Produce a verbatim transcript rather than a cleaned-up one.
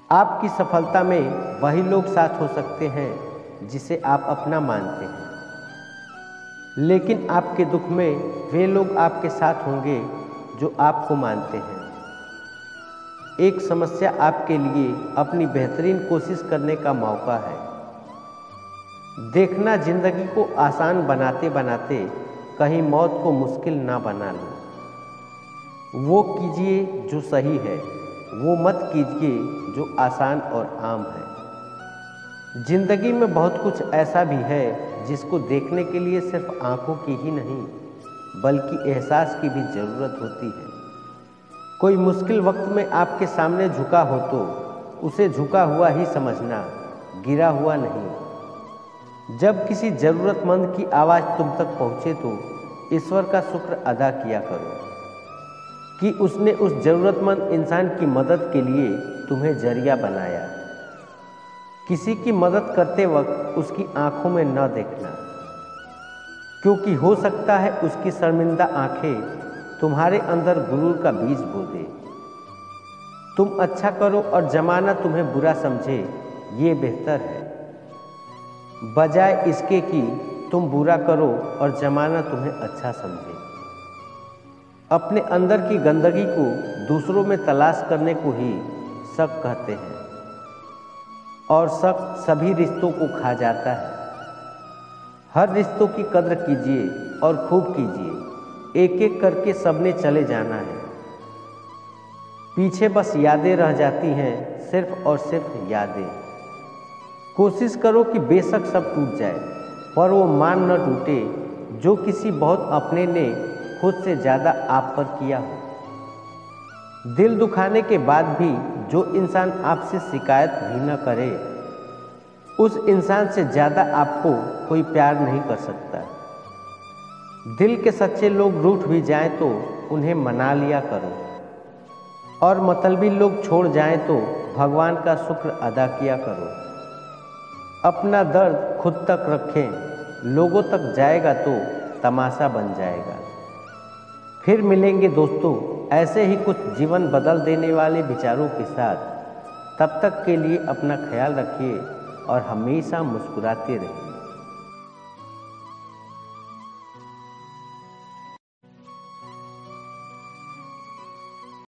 आपकी सफलता में वही लोग साथ हो सकते हैं जिसे आप अपना मानते हैं, लेकिन आपके दुख में वे लोग आपके साथ होंगे जो आपको मानते हैं। एक समस्या आपके लिए अपनी बेहतरीन कोशिश करने का मौका है। देखना जिंदगी को आसान बनाते बनाते कहीं मौत को मुश्किल ना बना लो। वो कीजिए जो सही है, वो मत कीजिए जो आसान और आम है। जिंदगी में बहुत कुछ ऐसा भी है जिसको देखने के लिए सिर्फ आंखों की ही नहीं बल्कि एहसास की भी ज़रूरत होती है। कोई मुश्किल वक्त में आपके सामने झुका हो तो उसे झुका हुआ ही समझना, गिरा हुआ नहीं। जब किसी ज़रूरतमंद की आवाज़ तुम तक पहुँचे तो ईश्वर का शुक्र अदा किया करो कि उसने उस ज़रूरतमंद इंसान की मदद के लिए तुम्हें जरिया बनाया। किसी की मदद करते वक्त उसकी आंखों में न देखना, क्योंकि हो सकता है उसकी शर्मिंदा आंखें तुम्हारे अंदर गुरूर का बीज बो दे। तुम अच्छा करो और जमाना तुम्हें बुरा समझे, ये बेहतर है, बजाय इसके कि तुम बुरा करो और जमाना तुम्हें अच्छा समझे। अपने अंदर की गंदगी को दूसरों में तलाश करने को ही शक कहते हैं, और शक सभी रिश्तों को खा जाता है। हर रिश्तों की कद्र कीजिए और खूब कीजिए। एक एक करके सबने चले जाना है, पीछे बस यादें रह जाती हैं, सिर्फ और सिर्फ यादें। कोशिश करो कि बेशक सब टूट जाए, पर वो मान न टूटे जो किसी बहुत अपने ने खुद से ज़्यादा आप पर किया हो। दिल दुखाने के बाद भी जो इंसान आपसे शिकायत भी न करे, उस इंसान से ज़्यादा आपको कोई प्यार नहीं कर सकता। दिल के सच्चे लोग रूठ भी जाएं तो उन्हें मना लिया करो, और मतलबी लोग छोड़ जाएं तो भगवान का शुक्र अदा किया करो। अपना दर्द खुद तक रखें, लोगों तक जाएगा तो तमाशा बन जाएगा। फिर मिलेंगे दोस्तों ऐसे ही कुछ जीवन बदल देने वाले विचारों के साथ। तब तक के लिए अपना ख्याल रखिए और हमेशा मुस्कुराते रहिए।